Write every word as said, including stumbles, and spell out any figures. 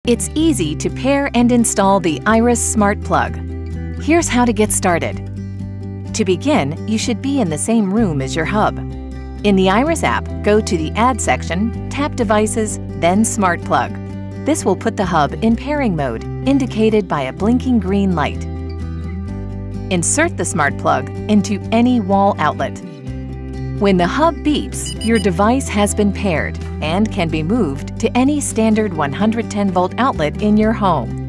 It's easy to pair and install the Iris Smart Plug. Here's how to get started. To begin, you should be in the same room as your hub. In the Iris app, go to the Add section, tap Devices, then Smart Plug. This will put the hub in pairing mode, indicated by a blinking green light. Insert the Smart Plug into any wall outlet. When the hub beeps, your device has been paired and can be moved to any standard one hundred ten volt outlet in your home.